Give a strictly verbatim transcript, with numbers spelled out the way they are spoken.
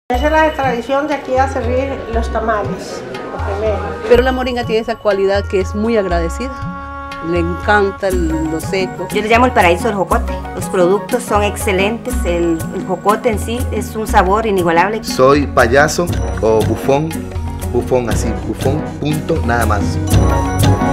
Esa es la tradición de aquí de Aserrí, los tamales, lo primero. Pero la moringa tiene esa cualidad que es muy agradecida. Le encanta el, lo seco. Yo le llamo el paraíso del jocote. Los productos son excelentes, el, el jocote en sí es un sabor inigualable. Soy payaso o bufón, bufón así, bufón, punto, nada más.